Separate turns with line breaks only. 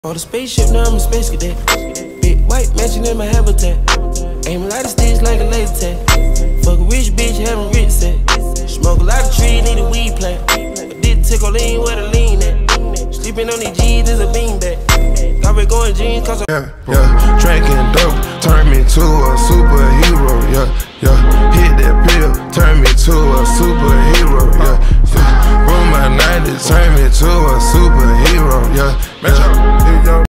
On the spaceship, now I'm a space cadet. Big white mansion in my habitat. Aim a lot of sticks like a laser tag. Fuck a rich bitch, having rich set. Smoke a lot of trees, need a weed plant. I did tickle lean where the lean at. Sleeping on these G's is a beanbag. Got me going jeans cause
yeah, tracking dope, turn me to a superhero, yeah, hit that pill, turn me